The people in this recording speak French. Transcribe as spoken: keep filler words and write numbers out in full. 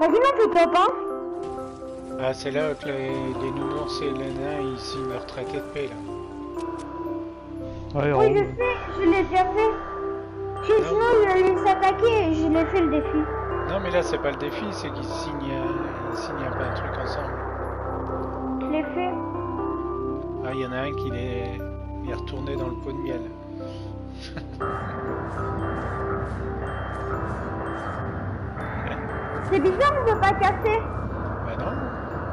Vas-y, non, fais top, hein. Ah, c'est là que les, les nounours et les nains ils signent leur traité de paix là. Ouais, Oui, on- je sais, je l'ai déjà fait. Si, Non. sinon, il allait s'attaquer et je l'ai fait le défi. Non, mais là c'est pas le défi, c'est qu'ils signent, euh, ils signent un peu un truc ensemble. Je l'ai fait. Ah, il y en a un qui est, il est retourné dans le pot de miel. C'est bizarre, on veut pas casser.